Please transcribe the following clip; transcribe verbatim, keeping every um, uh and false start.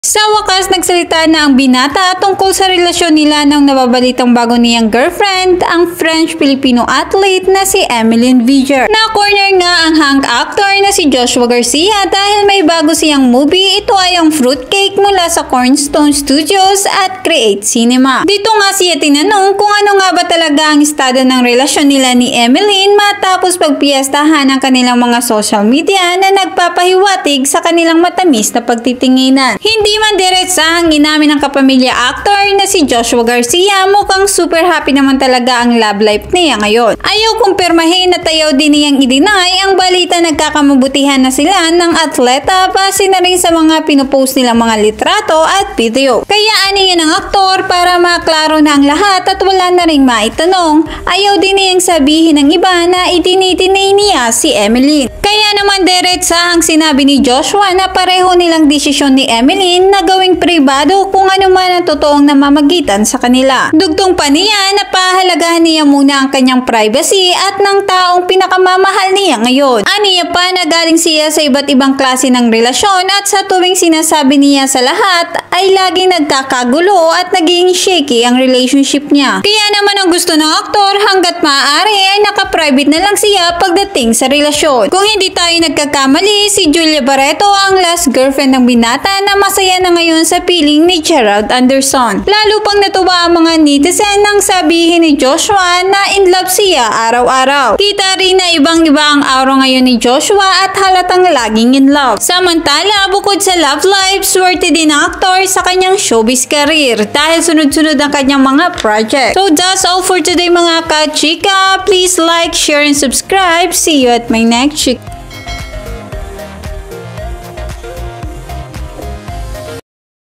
Sa wakas, nagsalita na ang binata tungkol sa relasyon nila ng nababalitang bago niyang girlfriend, ang French-Filipino athlete na si Emeline Viger. Na-corner nga ang hunk actor na si Joshua Garcia dahil may bago siyang movie. Ito ay ang Fruitcake mula sa Cornerstone Studios at Create Cinema. Dito nga siya tinanong kung ano nga ba talaga ang estado ng relasyon nila ni Emeline matapos pagpiestahan ng kanilang mga social media na nagpapahiwatig sa kanilang matamis na pagtitinginan. Hindi Hindi man diretsahang inamin ng kapamilya actor na si Joshua Garcia, mukhang super happy naman talaga ang love life niya ngayon. Ayaw kumpirmahin at ayaw din niyang i-deny ang balita nagkakamabutihan na sila ng atleta base na rin sa mga pinupost nilang mga litrato at video. Kaya ani ng aktor para maklaro na ang lahat at wala na ring maitanong. Ayaw din niyang sabihin ng iba na idinitinay niya si Emeline. Kaya naman diretsahang sinabi ni Joshua na pareho nilang desisyon ni Emeline na gawing pribado kung ano man ang totoong namamagitan sa kanila. Dugtong pa niya na pahalagahan niya muna ang kanyang privacy at ng taong pinakamamahal niya ngayon. Aniya pa na galing siya sa iba't ibang klase ng relasyon at sa tuwing sinasabi niya sa lahat ay laging nagkakagulo at naging shaky ang relationship niya. Kaya naman ang gusto ng aktor hanggat maaari ay naka-private na lang siya pagdating sa relasyon. Kung hindi tayo nagkakamali, si Julia Barreto ang last girlfriend ng binata na masaya na ngayon sa piling ni Gerald Anderson. Lalo pang natuwa ang mga netizen nang sabihin ni Joshua na in love siya araw-araw. Kita rin na ibang-iba ang aura ngayon ni Joshua at halatang laging in love. Samantala, bukod sa love life, swerte din ang aktor sa kanyang showbiz career dahil sunod-sunod ang kanyang mga project. So that's all for today mga ka-chika. Please like, share, and subscribe. See you at my next chika.